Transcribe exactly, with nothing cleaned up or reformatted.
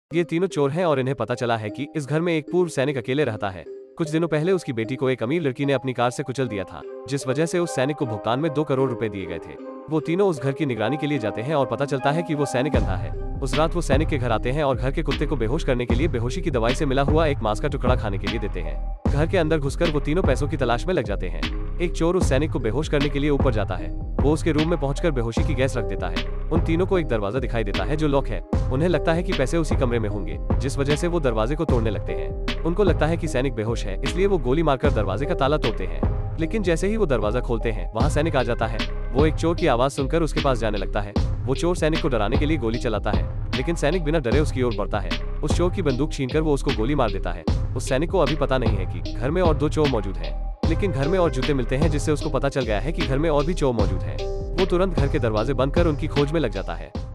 ये तीनों चोर हैं और इन्हें पता चला है कि इस घर में एक पूर्व सैनिक अकेले रहता है। कुछ दिनों पहले उसकी बेटी को एक अमीर लड़की ने अपनी कार से कुचल दिया था, जिस वजह से उस सैनिक को भुगतान में दो करोड़ रुपए दिए गए थे। वो तीनों उस घर की निगरानी के लिए जाते हैं और पता चलता है कि वो सैनिक अंधा है। उस रात वो सैनिक के घर आते हैं और घर के कुत्ते को बेहोश करने के लिए बेहोशी की दवाई से मिला हुआ एक मांस का टुकड़ा खाने के लिए देते हैं। घर के अंदर घुसकर वो तीनों पैसों की तलाश में लग जाते हैं। एक चोर उस सैनिक को बेहोश करने के लिए ऊपर जाता है। वो उसके रूम में पहुंचकर बेहोशी की गैस रख देता है। उन तीनों को एक दरवाजा दिखाई देता है जो लॉक है। उन्हें लगता है कि पैसे उसी कमरे में होंगे, जिस वजह से वो दरवाजे को तोड़ने लगते हैं। उनको लगता है कि सैनिक बेहोश है, इसलिए वो गोली मारकर दरवाजे का ताला तोड़ते हैं। लेकिन जैसे ही वो दरवाजा खोलते हैं, वहाँ सैनिक आ जाता है। वो एक चोर की आवाज सुनकर उसके पास जाने लगता है। वो चोर सैनिक को डराने के लिए गोली चलाता है, लेकिन सैनिक बिना डरे उसकी ओर बढ़ता है। उस चोर की बंदूक छीनकर वो उसको गोली मार देता है। उस सैनिक को अभी पता नहीं है कि घर में और दो चोर मौजूद हैं, लेकिन घर में और जूते मिलते हैं, जिससे उसको पता चल गया है कि घर में और भी चोर मौजूद हैं। वो तुरंत घर के दरवाजे बंद कर उनकी खोज में लग जाता है।